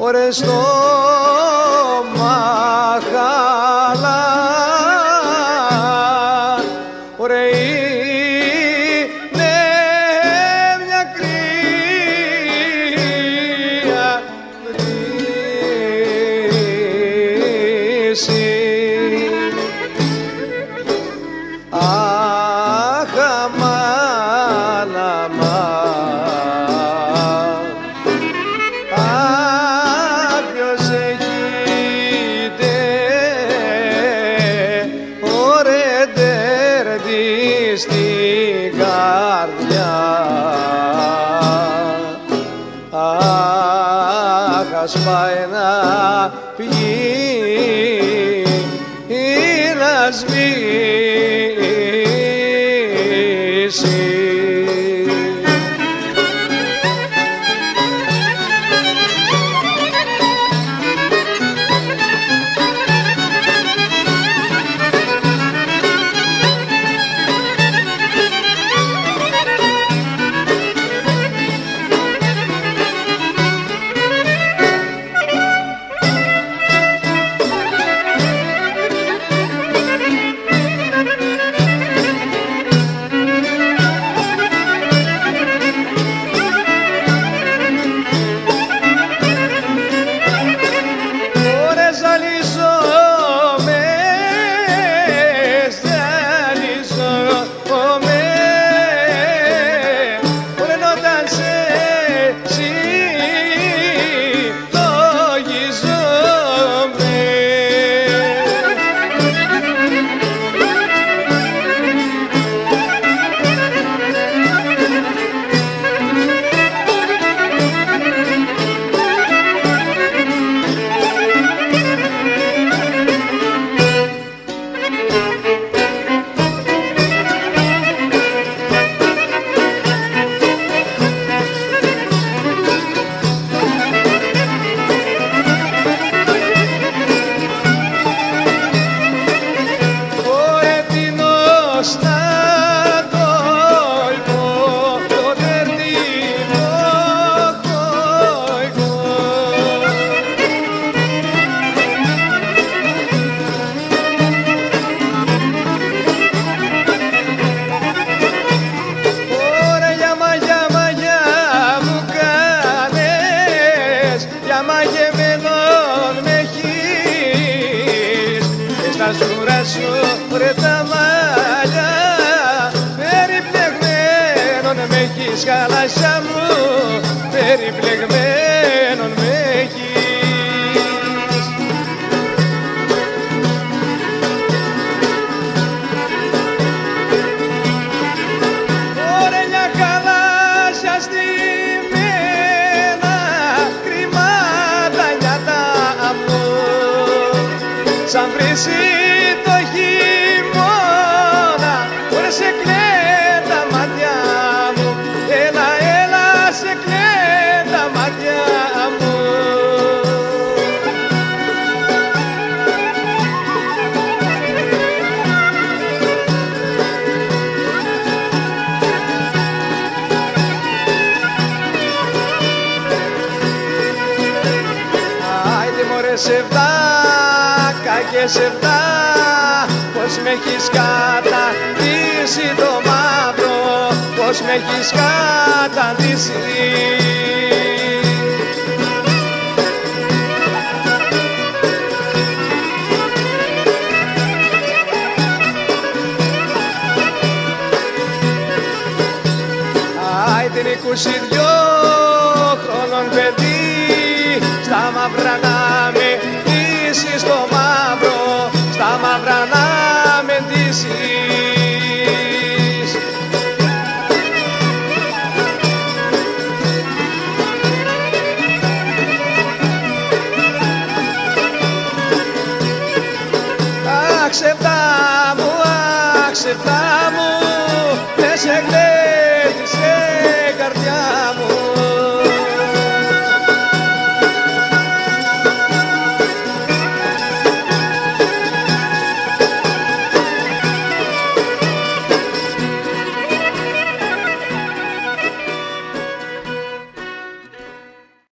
Ωρε στο μαχαλά, ωρε είναι μια κρύα βρύση. Αχ, αμάν, αμάν, αχ, ποιος έχετε, ωρε τέρτη στην καρδιά. Αχ, ας πάει να πιει ή να σβήσει. Μαγεμένον με έχεις και στα σούρα σου βρε τα μαλλιά, περιπλεγμένον με έχεις χαλασιά μου, περιπλεγμένον με έχεις. Ωρελιά χαλάσια στη σαν βρύση το χειμώνα, ωρε σε κλαιν τα μάτια μου, έλα, έλα, σε κλαιν τα μάτια μου. Άιντε μωρέ και σεβδά, πως με έχεις καταντήσει το μαύρο, πως με έχεις καταντήσει. Άιντε 22 χρόνων παιδί, στα μαύρα να με ντύσεις το μαύρο, στα μαύρα να με ντύσεις. Αχ, σεβδά μου, αχ, σεβδά μου,